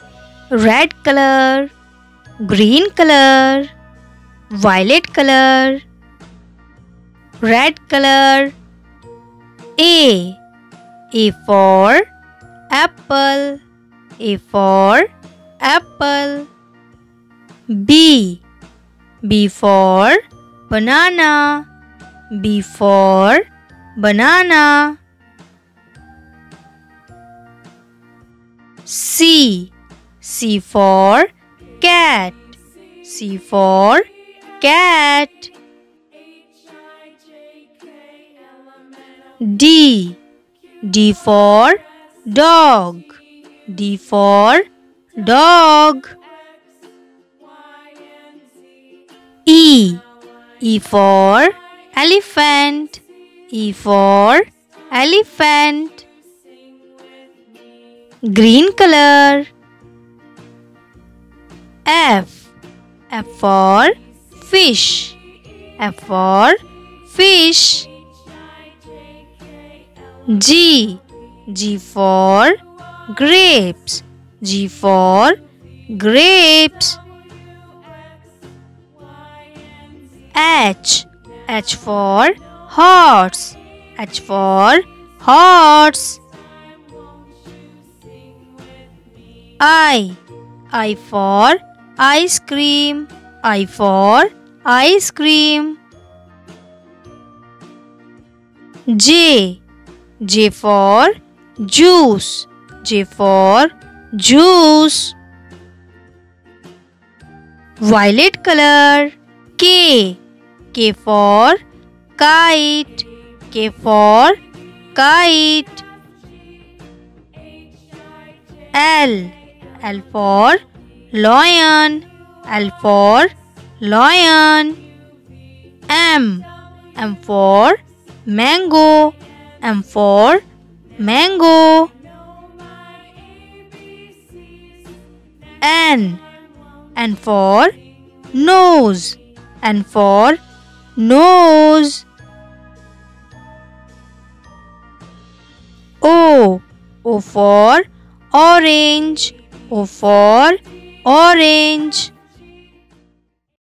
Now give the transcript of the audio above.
red color, green color, violet color, red color. A for apple, A for apple. B for banana, B for banana. C for cat, C for cat. D for dog, D for dog. E for elephant, E for elephant. Green color. F for fish, F for fish. G for grapes, G for grapes. H for horse, H for horse. I for ice cream, I for ice cream. J for juice, J for juice. Violet color. K for kite, K for kite. L for lion, L for lion. M for mango, M for mango. N for nose, N for nose. O for orange, O for orange.